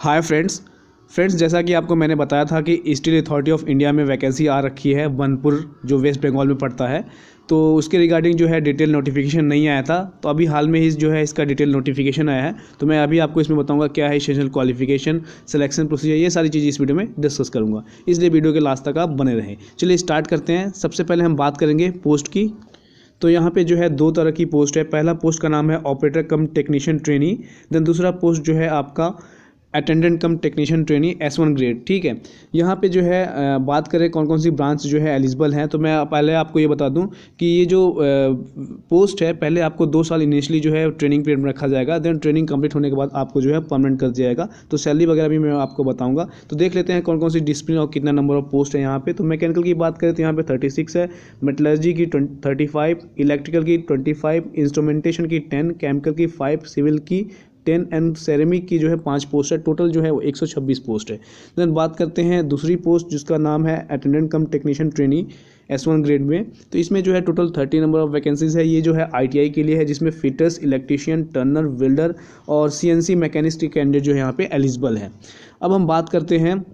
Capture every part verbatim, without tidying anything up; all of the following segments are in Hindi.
हाय फ्रेंड्स फ्रेंड्स जैसा कि आपको मैंने बताया था कि स्टील अथॉरिटी ऑफ इंडिया में वैकेंसी आ रखी है बनपुर, जो वेस्ट बंगाल में पड़ता है। तो उसके रिगार्डिंग जो है डिटेल नोटिफिकेशन नहीं आया था, तो अभी हाल में ही जो है इसका डिटेल नोटिफिकेशन आया है। तो मैं अभी आपको इसमें बताऊंगा क्या है एसेंशियल क्वालिफिकेशन, सिलेक्शन प्रोसीजर, ये सारी चीज़ें इस वीडियो में डिस्कस करूँगा, इसलिए वीडियो के लास्ट तक आप बने रहें। चलिए स्टार्ट करते हैं। सबसे पहले हम बात करेंगे पोस्ट की। तो यहाँ पे जो है दो तरह की पोस्ट है। पहला पोस्ट का नाम है operator cum technician trainee, then दूसरा पोस्ट जो है आपका attendant cum technician trainee S one grade. ठीक है, यहाँ पे जो है बात करें कौन कौन सी ब्रांच जो है एलिजिबल हैं, तो मैं पहले आपको ये बता दूं कि ये जो पोस्ट है, पहले आपको दो साल इनिशियली जो है ट्रेनिंग पीरियड में रखा जाएगा, देन ट्रेनिंग कंप्लीट होने के बाद आपको जो है परमानेंट कर दिया जाएगा। तो सैलरी वगैरह भी मैं आपको बताऊँगा। तो देख लेते हैं कौन कौन सी डिसिप्लिन और कितना नंबर ऑफ पोस्ट है यहाँ पे। तो मैकेनिकल की बात करें तो यहाँ पे थर्टी सिक्स है, मेटलर्जी की थर्टी फाइव, इलेक्ट्रिकल की ट्वेंटी फाइव, इंस्ट्रूमेंटेशन की टेन, केमिकल की फाइव, सिविल की टेन एंड सेरेमिक की जो है पाँच पोस्ट है। टोटल जो है वो एक सौ छब्बीस पोस्ट है। देन बात करते हैं दूसरी पोस्ट जिसका नाम है attendant cum technician trainee S one grade में। तो इसमें जो है total thirty number of vacancies है। ये जो है आईटीआई के लिए है, जिसमें फिटर्स, इलेक्ट्रीशियन, टर्नर, वेल्डर और सीएनसी मैकेनिस्ट कैंडिडेट जो है यहाँ पे एलिजिबल है। अब हम बात करते हैं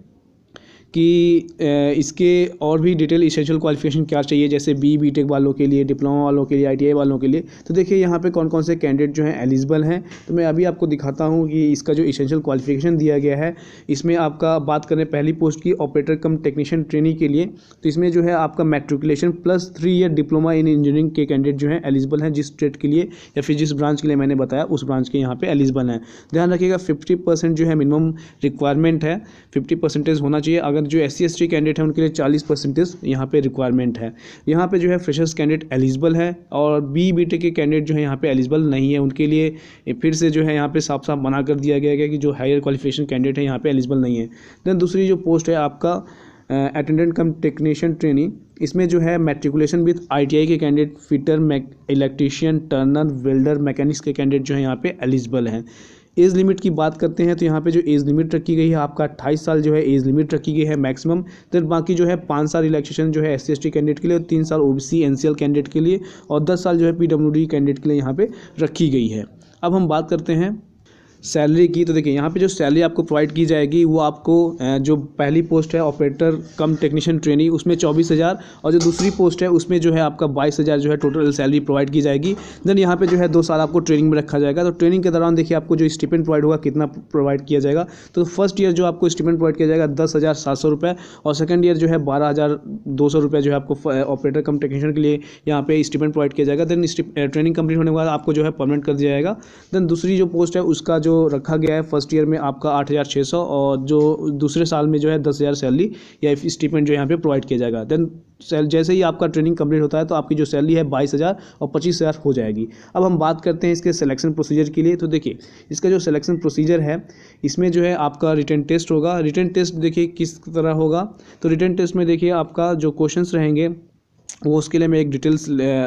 कि इसके और भी डिटेल इसेंशियल क्वालिफिकेशन क्या चाहिए, जैसे बी बी टेक वालों के लिए, डिप्लोमा वालों के लिए, आईटीआई वालों के लिए। तो देखिए यहाँ पे कौन कौन से कैंडिडेट जो हैं एलिजिबल हैं। तो मैं अभी आपको दिखाता हूँ कि इसका जो इसेंशियल क्वालिफिकेशन दिया गया है, इसमें आपका बात करें पहली पोस्ट की ऑपरेटर कम टेक्नीशियन ट्रेनी के लिए, तो इसमें जो है आपका matriculation plus three year diploma in engineering के कैंडिडेट जो हैं एलिजिबल हैं, जिस ट्रेड के लिए या फिर जिस ब्रांच के लिए मैंने बताया उस ब्रांच के यहाँ पे एलिजिबल हैं। ध्यान रखिएगा फिफ्टी परसेंट जो है मिनिमम रिक्वायरमेंट है, फिफ्टी परसेंटेज होना चाहिए। अगर जो S C S T candidate है उनके लिए चालीस परसेंटेज यहाँ पे रिक्वायरमेंट है। यहाँ पे जो है फ्रेशर्स कैंडिडेट एलिजिबल है, और बी बी टेक के कैंडिडेट जो है यहाँ पे एलिजिबल नहीं है। उनके लिए फिर से जो है यहाँ पे साफ साफ मना कर दिया गया है कि जो हायर क्वालिफिकेशन कैंडिडेट है यहाँ पे एलिजिबल नहीं है। देन दूसरी जो पोस्ट है आपका अटेंडेंट कम टेक्नीशियन ट्रेनी, इसमें जो है मैट्रिकुलेशन विद आईटीआई के candidate, fitter, electrician, turner, welder, mechanics के कैंडिडेट जो है यहाँ पे एलिजिबल हैं। एज लिमिट की बात करते हैं तो यहाँ पे जो एज लिमिट रखी गई है आपका अट्ठाईस साल जो है एज लिमिट रखी गई है मैक्सिमम। फिर बाकी जो है पाँच साल रिलैक्सेशन जो है S C S T candidate के लिए, और तीन साल ओबीसी एनसीएल कैंडिडेट के लिए, और दस साल जो है पीडब्ल्यूडी कैंडिडेट के लिए यहाँ पे रखी गई है। अब हम बात करते हैं सैलरी की। तो देखिए यहाँ पे जो सैलरी आपको प्रोवाइड की जाएगी वो आपको जो पहली पोस्ट है ऑपरेटर कम टेक्नीशियन ट्रेनी, उसमें चौबीस हज़ार, और जो दूसरी पोस्ट है उसमें जो है आपका बाईस हज़ार जो है टोटल सैलरी प्रोवाइड की जाएगी। देन यहाँ पे जो है दो साल आपको ट्रेनिंग में रखा जाएगा। तो ट्रेनिंग के दौरान देखिए आपको जो स्टिपेंड प्रोवाइड होगा कितना प्रोवाइड किया जाएगा। तो फर्स्ट ईयर जो आपको स्टिपेंड प्रोवाइड किया जाएगा दस हज़ार सात सौ रुपये, और सेकंड ईयर जो है बारह हज़ार दो सौ रुपये जो है आपको ऑपरेटर कम टेक्नीशियन के लिए यहाँ पे स्टिपेंड प्रोवाइड किया जाएगा। देन ट्रेनिंग कंप्लीट होने के बाद आपको जो है परमानेंट कर दिया जाएगा। देन दूसरी जो पोस्ट है उसका जो रखा गया है फर्स्ट ईयर में आपका आठ हज़ार छः सौ, और जो दूसरे साल में जो है दस हज़ार सैलरी या स्टिपेंड जो यहाँ पे प्रोवाइड किया जाएगा। देन जैसे ही आपका ट्रेनिंग कंप्लीट होता है तो आपकी जो सैलरी है बाईस हज़ार और पच्चीस हज़ार हो जाएगी। अब हम बात करते हैं इसके सिलेक्शन प्रोसीजर के लिए। तो देखिए इसका जो सिलेक्शन प्रोसीजर है, इसमें जो है आपका रिटन टेस्ट होगा। रिटन टेस्ट देखिए किस तरह होगा। तो रिटन टेस्ट में देखिए आपका जो क्वेश्चंस रहेंगे वो उसके लिए मैं एक डिटेल्स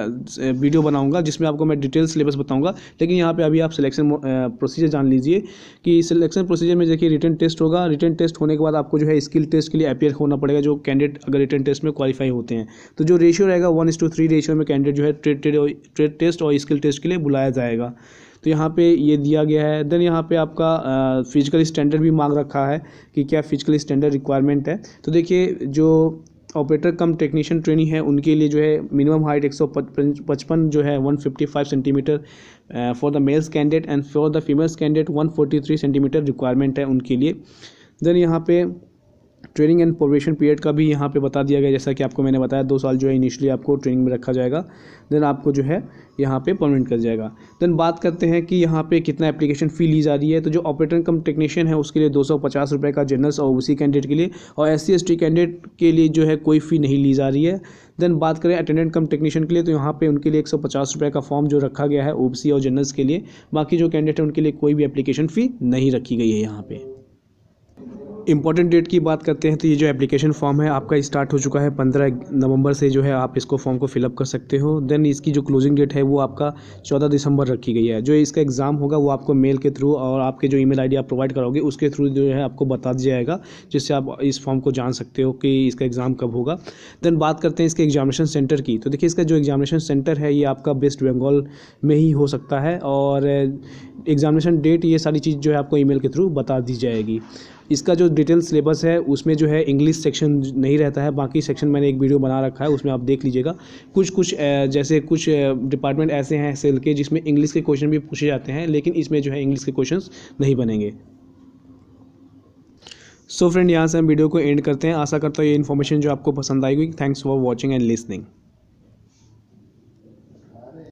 वीडियो बनाऊंगा जिसमें आपको मैं डिटेल सिलेबस बताऊंगा। लेकिन यहाँ पे अभी आप सिलेक्शन प्रोसीजर जान लीजिए कि सिलेक्शन प्रोसीजर में देखिए रिटन टेस्ट होगा। रिटन टेस्ट होने के बाद आपको जो है स्किल टेस्ट के लिए अपीयर होना पड़ेगा, जो कैंडिडेट अगर रिटन टेस्ट में क्वालिफाई होते हैं। तो जो रेशियो रहेगा one is to three ratio में कैंडिडेट जो है ट्रेड ट्रेड टेस्ट और स्किल टेस्ट के लिए बुलाया जाएगा। तो यहाँ पे ये दिया गया है। देन यहाँ पे आपका फिजिकल स्टैंडर्ड भी मांग रखा है कि क्या फिजिकल स्टैंडर्ड रिक्वायरमेंट है। तो देखिए जो ऑपरेटर कम टेक्नीशियन ट्रेनी है उनके लिए जो है मिनिमम हाइट एक सौ पचपन जो है one fifty five centimetre for the males candidate, and for the females candidate one forty three centimetre requirement है उनके लिए। देन यहाँ पे ट्रेनिंग एंड प्रोबेशन पीरियड का भी यहाँ पे बता दिया गया, जैसा कि आपको मैंने बताया दो साल जो है इनिशियली आपको ट्रेनिंग में रखा जाएगा, देन आपको जो है यहाँ पे परमानेंट कर जाएगा। देन बात करते हैं कि यहाँ पे कितना एप्लीकेशन फ़ी ली जा रही है। तो जो ऑपरेटर कम टेक्नीशियन है उसके लिए दो सौ पचास रुपये का जनरल्स और ओबीसी कैंडिडेट के लिए, और S C S T candidate के लिए जो है कोई फ़ी नहीं ली जा रही है। देन बात करें अटेंडेंट कम टेक्नीशियन के लिए, तो यहाँ पे उनके लिए एक सौ पचास रुपये का फॉर्म जो रखा गया है ओबीसी और जनरल्स के लिए। बाकी जो कैंडिडेट है उनके लिए कोई भी एप्लीकेशन फ़ी नहीं रखी गई है यहाँ पे। इंपॉर्टेंट डेट की बात करते हैं तो ये जो एप्लीकेशन फॉर्म है आपका स्टार्ट हो चुका है पंद्रह नवंबर से जो है आप इसको फॉर्म को फिलअप कर सकते हो। देन इसकी जो क्लोजिंग डेट है वो आपका चौदह दिसंबर रखी गई है। जो इसका एग्ज़ाम होगा वो आपको मेल के थ्रू और आपके जो ईमेल आईडी आप प्रोवाइड करोगे उसके थ्रू जो है आपको बता दिया जाएगा, जिससे आप इस फॉर्म को जान सकते हो कि इसका एग्ज़ाम कब होगा। देन बात करते हैं इसके एग्जामिनेशन सेंटर की। तो देखिए इसका जो एग्जामिनेशन सेंटर है ये आपका वेस्ट बंगाल में ही हो सकता है और एग्जामिनेशन डेट ये सारी चीज़ जो है आपको ईमेल के थ्रू बता दी जाएगी। इसका जो डिटेल सिलेबस है उसमें जो है इंग्लिश सेक्शन नहीं रहता है, बाकी सेक्शन मैंने एक वीडियो बना रखा है उसमें आप देख लीजिएगा। कुछ कुछ जैसे कुछ डिपार्टमेंट ऐसे हैं सेल के जिसमें इंग्लिश के क्वेश्चन भी पूछे जाते हैं, लेकिन इसमें जो है इंग्लिश के क्वेश्चंस नहीं बनेंगे। सो फ्रेंड यहाँ से हम वीडियो को एंड करते हैं। आशा करता हूँ ये इन्फॉर्मेशन जो आपको पसंद आएगी। Thanks for watching and listening.